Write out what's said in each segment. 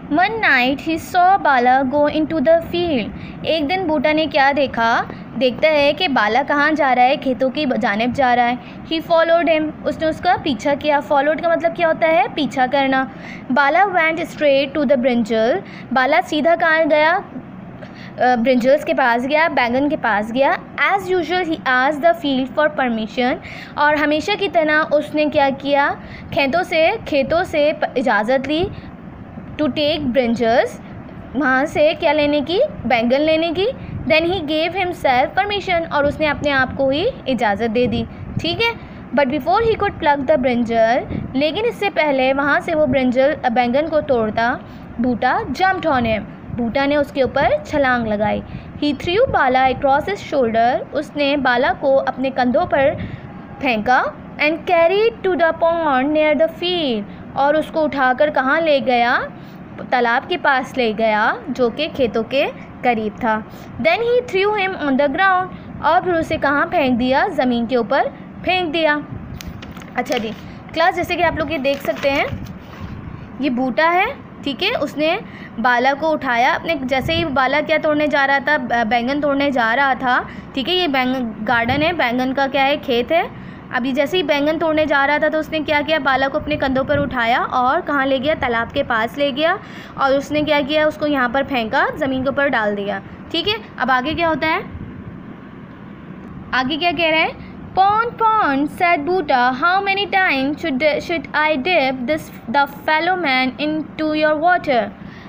One night he saw Bala go into the field. एक दिन बूटा ने क्या देखता है कि बाला कहाँ जा रहा है, खेतों की जानिब जा रहा है. He followed him. उसने उसका पीछा किया. Followed का मतलब क्या होता है, पीछा करना. Bala went straight to the brinjal. बाला सीधा कहाँ गया, ब्रिंजल्स के पास गया, बैंगन के पास गया. As usual he asked the field for permission. और हमेशा की तरह उसने क्या किया, खेतों से इजाज़त ली. टू टेक ब्रिंजल्स, वहाँ से क्या लेने की, बैंगन लेने की. Then he gave himself permission, और उसने अपने आप को ही इजाज़त दे दी. ठीक है. But before he could pluck the brinjal, लेकिन इससे पहले वहाँ से वो बैंगन को तोड़ता, Boota jumped on him. Boota ने उसके ऊपर छलांग लगाई. He threw Bala across his shoulder. उसने बाला को अपने कंधों पर फेंका. And carried to the pond near the field. और उसको उठाकर कहाँ ले गया, तालाब के पास ले गया जो कि खेतों के करीब था. Then he threw him on the ground. और फिर उसे कहाँ फेंक दिया, ज़मीन के ऊपर फेंक दिया. अच्छा जी क्लास, जैसे कि आप लोग ये देख सकते हैं, ये बूटा है. ठीक है. उसने बाला को उठाया अपने, जैसे ही बाला क्या तोड़ने जा रहा था, बैंगन तोड़ने जा रहा था. ठीक है. ये बैंगन गार्डन है, बैंगन का क्या है, खेत है. अभी जैसे ही बैंगन तोड़ने जा रहा था तो उसने क्या किया, बाला को अपने कंधों पर उठाया और कहाँ ले गया, तालाब के पास ले गया. और उसने क्या किया, उसको यहाँ पर फेंका, ज़मीन के ऊपर डाल दिया. ठीक है. अब आगे क्या होता है, आगे क्या कह रहे हैं. Pond, said Buddha, how many times should I dip the fellow man into your water?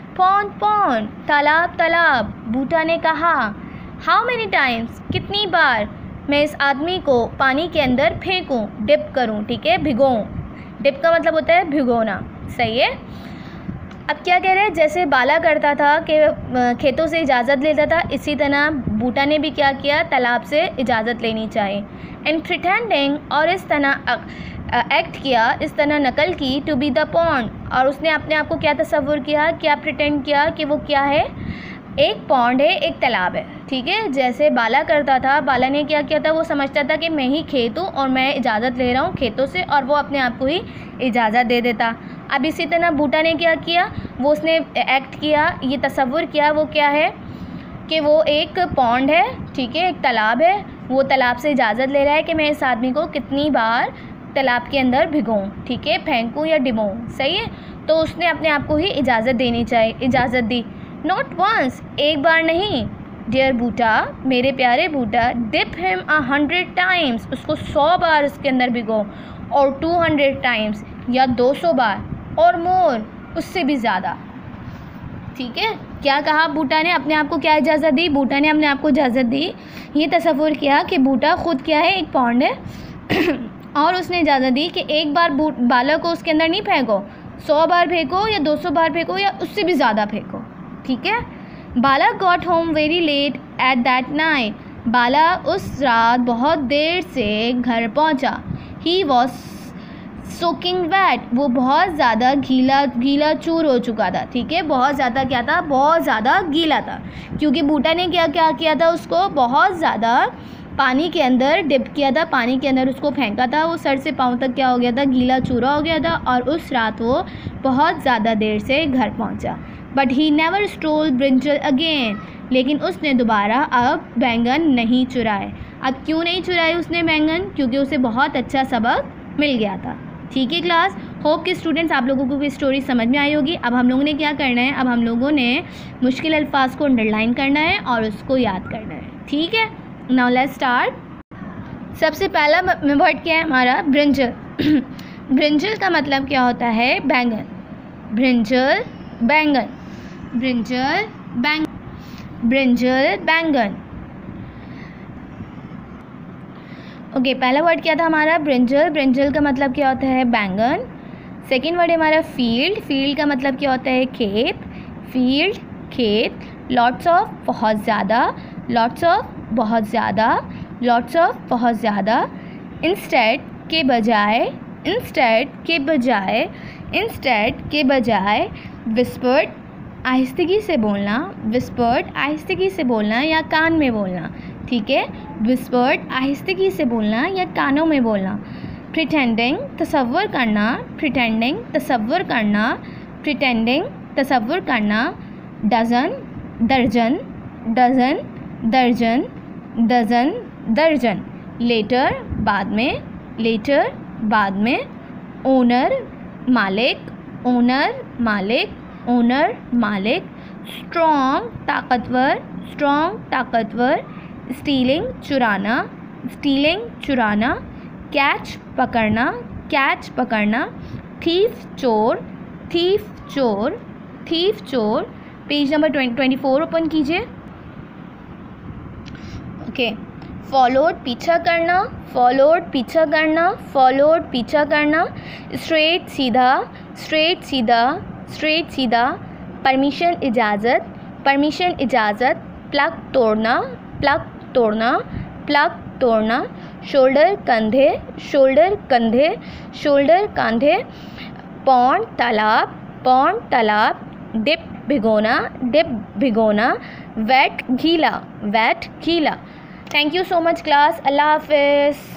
Pond, तालाब. बूटा ने कहा, how many times, कितनी बार मैं इस आदमी को पानी के अंदर फेंकूं, डिप करूं. ठीक है. भिगोऊं. डिप का मतलब होता है भिगोना. सही है. अब क्या कह रहे हैं, जैसे बाला करता था कि खेतों से इजाज़त लेता था, इसी तरह बूटा ने भी क्या किया, तालाब से इजाज़त लेनी चाहिए. एंड प्रिटेंडिंग, और इस तरह एक्ट किया, इस तरह नकल की, टू बी द पॉन्ड. और उसने अपने आप को क्या तस्वुर किया, क्या प्रिटेंड किया कि वो क्या है, एक पॉन्ड है, एक तालाब है. ठीक है. जैसे बाला करता था, बाला ने क्या किया था, वो समझता था कि मैं ही खेत हूँ और मैं इजाज़त ले रहा हूँ खेतों से, और वो अपने आप को ही इजाज़त दे देता. अब इसी तरह बूटा ने क्या किया, वो उसने एक्ट किया, ये तस्वुर किया, वो क्या है कि वो एक पॉन्ड है. ठीक है. एक तालाब है. वो तालाब से इजाज़त ले रहा है कि मैं इस आदमी को कितनी बार तालाब के अंदर भिगोऊँ. ठीक है. फेंकूँ या डिबोऊँ. सही है. तो उसने अपने आप को ही इजाज़त देनी चाहिए, इजाज़त दी. नॉट वंस, एक बार नहीं. डियर बूटा, मेरे प्यारे बूटा, डिप हिम 100 टाइम्स, उसको 100 बार उसके अंदर भिगो. और 200 टाइम्स, या 200 बार, और मोर, उससे भी ज़्यादा. ठीक है. क्या कहा बूटा ने, अपने आप को क्या इजाज़त दी, बूटा ने अपने आप को इजाज़त दी. ये तस्वुर किया कि बूटा खुद क्या है, एक पॉन्ड है. और उसने इजाज़त दी कि एक बार बाला को उसके अंदर नहीं फेंको, 100 बार फेंको या 200 बार फेंको या उससे भी ज़्यादा फेंको. ठीक है. Bala got home very late at that night. Bala उस रात बहुत देर से घर पहुंचा. ही वॉज सोकिंग वेट, वो बहुत ज़्यादा गीला चूर हो चुका था. ठीक है. बहुत ज़्यादा क्या था, बहुत ज़्यादा गीला था, क्योंकि बूटा ने क्या किया था, उसको बहुत ज़्यादा पानी के अंदर डिप किया था, पानी के अंदर उसको फेंका था. वो सर से पाँव तक क्या हो गया था, गीला चूरा हो गया था. और उस रात वो बहुत ज़्यादा देर से घर पहुंचा. But he never stole brinjal again, लेकिन उसने दोबारा अब बैंगन नहीं चुराए. अब क्यों नहीं चुराए उसने बैंगन, क्योंकि उसे बहुत अच्छा सबक मिल गया था. ठीक है क्लास. होप कि स्टूडेंट्स आप लोगों को भी स्टोरी समझ में आई होगी. अब हम लोगों ने क्या करना है, अब हम लोगों ने मुश्किल अल्फाज को अंडरलाइन करना है और उसको याद करना है. ठीक है. Now let's start. सबसे पहला वर्ड क्या है हमारा, ब्रिंजल. ब्रिंजल का मतलब क्या होता है, बैंगन. ब्रिंजल बैंगन, ब्रिंजल बैंगन, ब्रिंजल बैंगन. ओके. पहला वर्ड क्या था हमारा, ब्रिंजल. ब्रिंजल का मतलब क्या होता है, बैंगन. सेकेंड वर्ड है हमारा फील्ड. फील्ड का मतलब क्या होता है, खेत. फील्ड, खेत. लॉट्स ऑफ, बहुत ज़्यादा. लॉट्स ऑफ, बहुत ज़्यादा. लॉट्स ऑफ, बहुत ज़्यादा. इंस्टेड, के बजाय. इंस्टेड, के बजाय. इंस्टेड, के बजाय. विस्पर्ड, आहिस्तगी से बोलना. विस्पर्ड, आहिस्तगी से बोलना या कान में बोलना. ठीक है. विस्पर्ड, आहिस्तगी से बोलना या कानों में बोलना. प्रिटेंडिंग, तसव्वुर करना. प्रिटेंडिंग, तसव्वुर करना. प्रिटेंडिंग, तसव्वुर करना, डज़न दर्जन, डज़न दर्जन, डज़न दर्जन। लेटर बाद में, लेटर बाद में। ओनर मालिक, ओनर मालिक, ओनर मालिक। स्ट्रॉन्ग ताकतवर, स्ट्रॉन्ग ताकतवर। स्टीलिंग चुराना, स्टीलिंग चुराना। कैच पकड़ना, कैच पकड़ना। थीफ चोर, थीफ चोर, थीफ चोर। पेज नंबर 24 ओपन कीजिए। ओके, फॉलोड पीछा करना, फॉलोड पीछा करना, फॉलोड पीछा करना। स्ट्रेट सीधा, स्ट्रेट सीधा, स्ट्रेट सीधा। परमिशन इजाज़त, परमिशन इजाज़त। प्लग तोड़ना, प्लग तोड़ना, प्लग तोड़ना। शोल्डर कंधे, शोल्डर कंधे, शोल्डर कंधे। पौंड तालाब, पौंड तालाब। डिप भिगोना, डिप भिगोना। वेट गीला, वेट गीला। Thank you so much class, अल्लाह हाफिज़।